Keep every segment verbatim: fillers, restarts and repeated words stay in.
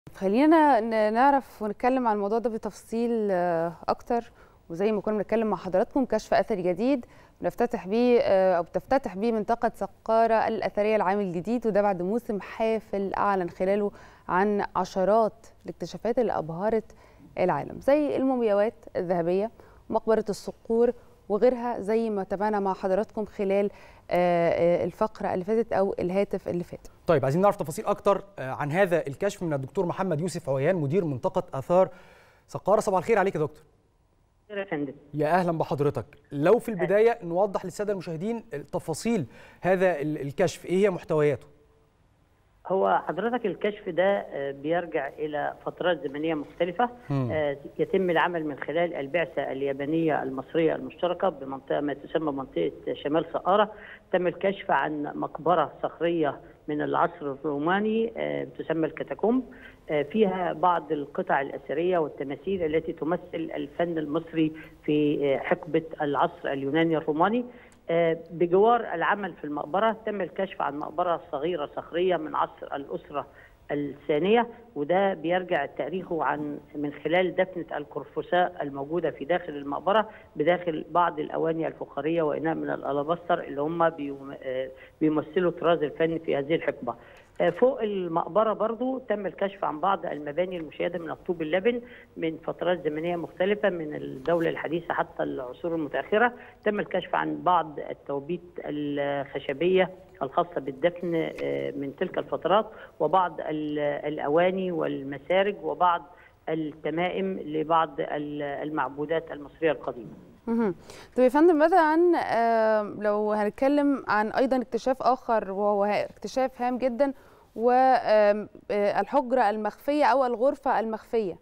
خلينا ن- نعرف ونتكلم عن الموضوع ده بتفصيل آه، أكتر. وزي ما كنا بنتكلم مع حضراتكم، كشف أثري جديد بنفتتح بيه آه، أو بتفتتح بيه منطقة سقارة الأثرية العام الجديد، وده بعد موسم حافل أعلن خلاله عن عشرات الاكتشافات اللي أبهرت العالم، زي المومياوات الذهبية ومقبرة الصقور وغيرها، زي ما تابعنا مع حضراتكم خلال آه، آه، الفقرة اللي فاتت أو الهاتف اللي فات. طيب، عايزين نعرف تفاصيل أكتر عن هذا الكشف من الدكتور محمد يوسف عويان، مدير منطقة آثار سقارة. صباح الخير عليك يا دكتور. يا فندم. يا أهلا بحضرتك. لو في البداية نوضح للسادة المشاهدين تفاصيل هذا الكشف، إيه هي محتوياته؟ هو حضرتك الكشف ده بيرجع إلى فترات زمنية مختلفة. م. يتم العمل من خلال البعثة اليابانية المصرية المشتركة بمنطقة ما تسمى منطقة شمال سقارة. تم الكشف عن مقبرة صخرية من العصر الروماني تسمى الكاتاكومب، فيها بعض القطع الأثرية والتماثيل التي تمثل الفن المصري في حقبة العصر اليوناني الروماني. بجوار العمل في المقبرة تم الكشف عن مقبرة صغيرة صخرية من عصر الأسرة الثانية، وده بيرجع تاريخه عن من خلال دفنة القرفساء الموجودة في داخل المقبرة بداخل بعض الأواني الفخارية وإناء من الألابستر اللي هم بيمثلوا طراز الفن في هذه الحقبة. فوق المقبرة برضو تم الكشف عن بعض المباني المشيدة من الطوب اللبن من فترات زمنية مختلفة من الدولة الحديثة حتى العصور المتأخرة. تم الكشف عن بعض التوابيت الخشبية الخاصة بالدفن من تلك الفترات، وبعض الأواني والمسارج وبعض التمائم لبعض المعبودات المصرية القديمة. طيب يا فندم، ماذا عن لو هنتكلم عن أيضا اكتشاف آخر وهو اكتشاف هام جدا، والحجرة المخفية أو الغرفة المخفية؟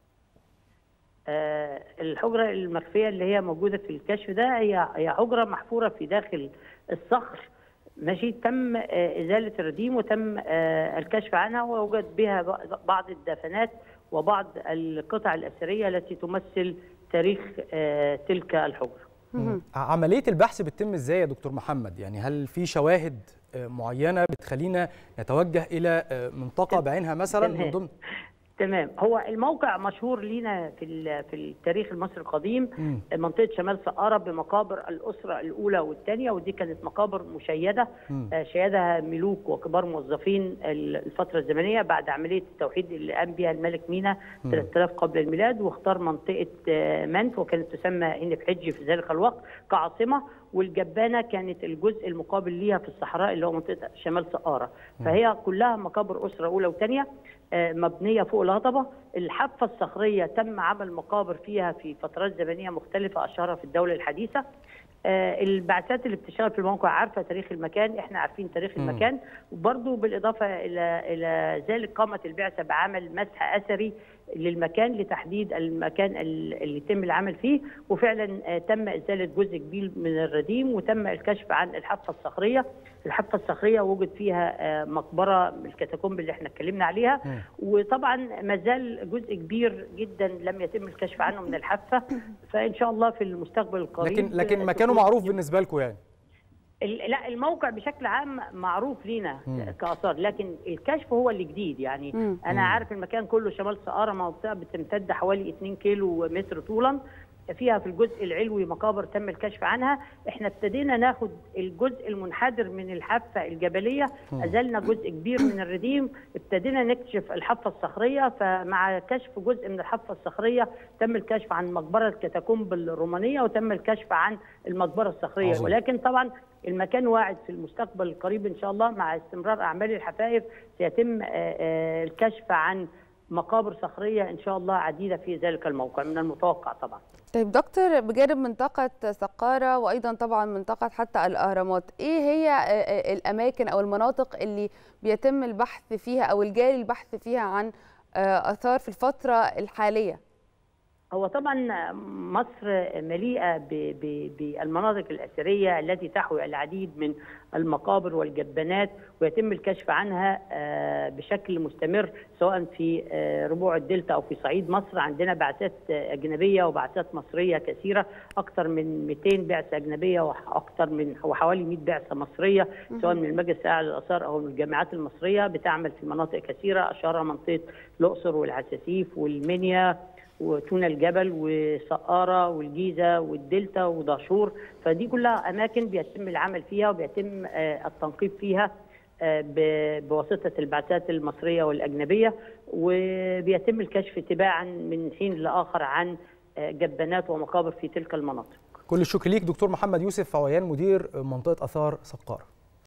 الحجرة المخفية اللي هي موجودة في الكشف ده هي هي حجرة محفورة في داخل الصخر، ماشي. تم إزالة الرديم وتم الكشف عنها، ووجد بها بعض الدفنات وبعض القطع الأثرية التي تمثل تاريخ تلك الحجرة. عملية البحث بتتم ازاي يا دكتور محمد؟ يعني هل في شواهد معينة بتخلينا نتوجه إلى منطقة بعينها مثلا من ضمن؟ تمام. هو الموقع مشهور لينا في في التاريخ المصري القديم، م. منطقه شمال سقاره بمقابر الاسره الاولى والثانيه، ودي كانت مقابر مشيده م. شيدها ملوك وكبار موظفين الفتره الزمنيه بعد عمليه التوحيد اللي قام بها الملك مينا ثلاثة آلاف قبل الميلاد، واختار منطقه منف وكانت تسمى هنف حجي في ذلك الوقت كعاصمه، والجبانه كانت الجزء المقابل ليها في الصحراء اللي هو منطقه شمال سقاره. فهي كلها مقابر اسره اولى وثانيه مبنيه فوق الهضبه. الحافه الصخريه تم عمل مقابر فيها في فترات زمنيه مختلفه اشهرها في الدوله الحديثه. البعثات اللي بتشتغل في الموقع عارفه تاريخ المكان، احنا عارفين تاريخ المكان، وبرضه بالاضافه الى الى ذلك قامت البعثه بعمل مسح اثري للمكان لتحديد المكان اللي يتم العمل فيه، وفعلا تم ازاله جزء كبير من الرديم وتم الكشف عن الحافه الصخريه. الحافه الصخريه وجد فيها مقبره الكاتاكومب اللي احنا اتكلمنا عليها، وطبعا ما زال جزء كبير جدا لم يتم الكشف عنه من الحافه، فان شاء الله في المستقبل القريب. لكن لكن مكانه معروف بالنسبه لكم يعني؟ لا، الموقع بشكل عام معروف لينا كآثار، لكن الكشف هو اللي جديد. يعني مم. انا عارف المكان كله شمال سقاره، منطقه بتمتد حوالي اتنين كيلو متر طولا، فيها في الجزء العلوي مقابر تم الكشف عنها. احنا ابتدينا ناخد الجزء المنحدر من الحافه الجبليه، ازلنا جزء كبير من الرديم، ابتدينا نكشف الحافه الصخريه. فمع كشف جزء من الحافه الصخريه تم الكشف عن مقبره الكاتاكومب الرومانيه وتم الكشف عن المقبره الصخريه. عظيم. ولكن طبعا المكان واعد في المستقبل القريب ان شاء الله مع استمرار اعمال الحفائر سيتم الكشف عن مقابر صخريه ان شاء الله عديده في ذلك الموقع من المتوقع طبعا. طيب دكتور، بجانب منطقه سقاره وايضا طبعا منطقه حتى الاهرامات، ايه هي الاماكن او المناطق اللي بيتم البحث فيها او الجاري البحث فيها عن اثار في الفتره الحاليه؟ هو طبعا مصر مليئة بالمناطق الأثرية التي تحوي العديد من المقابر والجبانات، ويتم الكشف عنها بشكل مستمر سواء في ربوع الدلتا أو في صعيد مصر. عندنا بعثات أجنبية وبعثات مصرية كثيرة، أكثر من مئتين بعثة أجنبية وأكثر من وحوالي مئة بعثة مصرية سواء من المجلس الأعلى للآثار أو من الجامعات المصرية، بتعمل في مناطق كثيرة أشهرها منطقة الأقصر والعساسيف والمنيا وتونة الجبل وسقارة والجيزة والدلتا ودهشور. فدي كلها أماكن بيتم العمل فيها وبيتم التنقيب فيها بواسطة البعثات المصرية والأجنبية، وبيتم الكشف تباعا من حين لآخر عن جبانات ومقابر في تلك المناطق. كل الشكر ليك دكتور محمد يوسف عويان، مدير منطقة آثار سقارة.